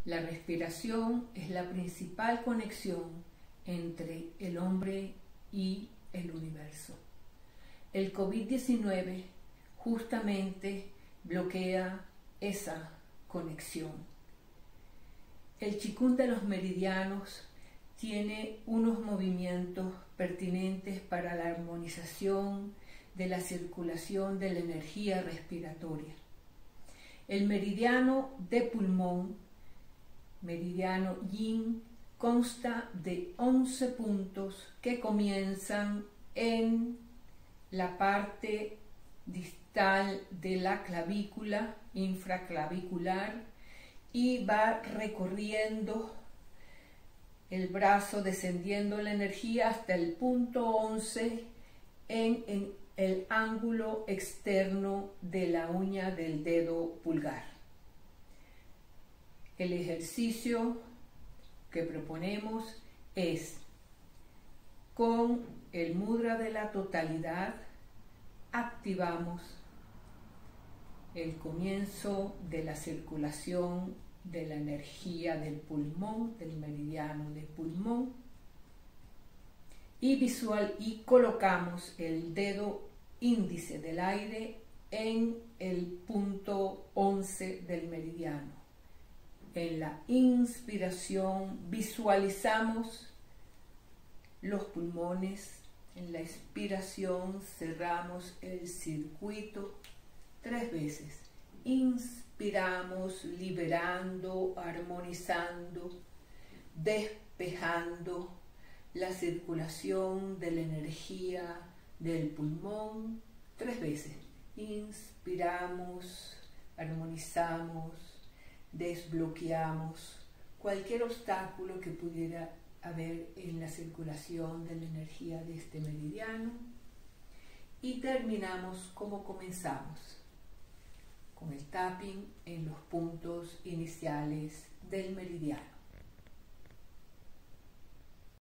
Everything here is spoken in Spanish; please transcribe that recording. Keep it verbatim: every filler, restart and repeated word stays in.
La respiración es la principal conexión entre el hombre y el universo. El COVID diecinueve justamente bloquea esa conexión. El Qigong de los meridianos tiene unos movimientos pertinentes para la armonización de la circulación de la energía respiratoria. El meridiano de pulmón, meridiano Yin, consta de once puntos que comienzan en la parte distal de la clavícula infraclavicular y va recorriendo el brazo, descendiendo la energía hasta el punto once en, en el ángulo externo de la uña del dedo pulgar. El ejercicio que proponemos es, con el mudra de la totalidad, activamos el comienzo de la circulación de la energía del pulmón, del meridiano del pulmón, y visual y colocamos el dedo índice del aire en el punto once del meridiano. En la inspiración visualizamos los pulmones, en la expiración cerramos el circuito tres veces. Inspiramos liberando, armonizando, despejando la circulación de la energía del pulmón tres veces. Inspiramos, armonizamos, desbloqueamos cualquier obstáculo que pudiera haber en la circulación de la energía de este meridiano y terminamos como comenzamos, con el tapping en los puntos iniciales del meridiano.